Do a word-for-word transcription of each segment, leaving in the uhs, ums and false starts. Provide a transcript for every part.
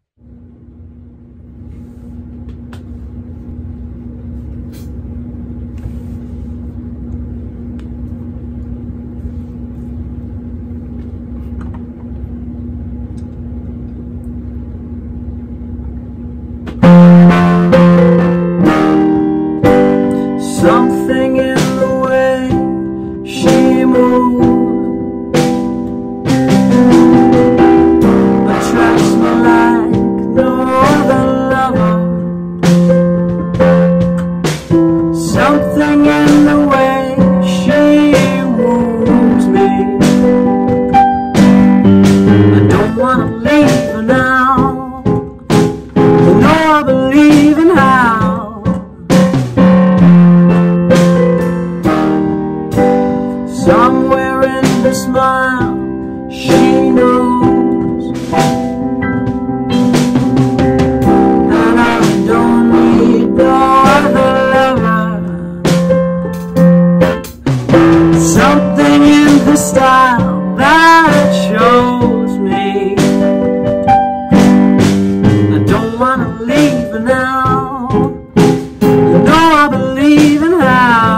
Something in the way she moves attracts me like no other lover. Something in the way she woos me. I don't wanna leave her now. You know I believe in how. Somewhere in the smile she knows that I don't need no other lover. Something in the style that shows me I don't wanna leave her now. You know I believe in how.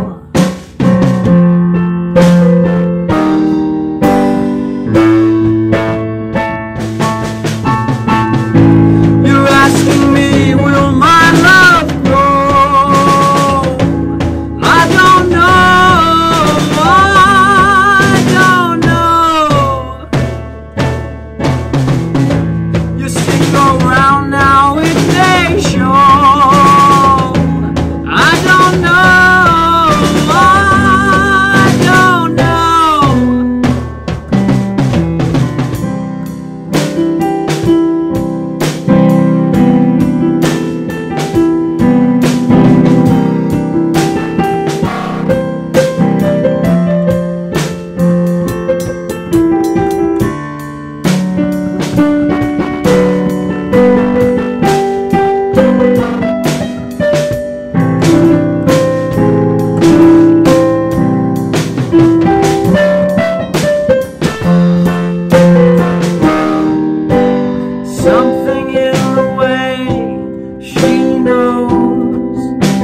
Something in the way she knows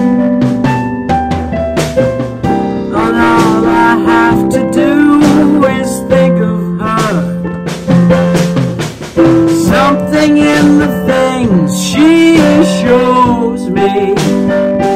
that all I have to do is think of her. Something in the things she shows me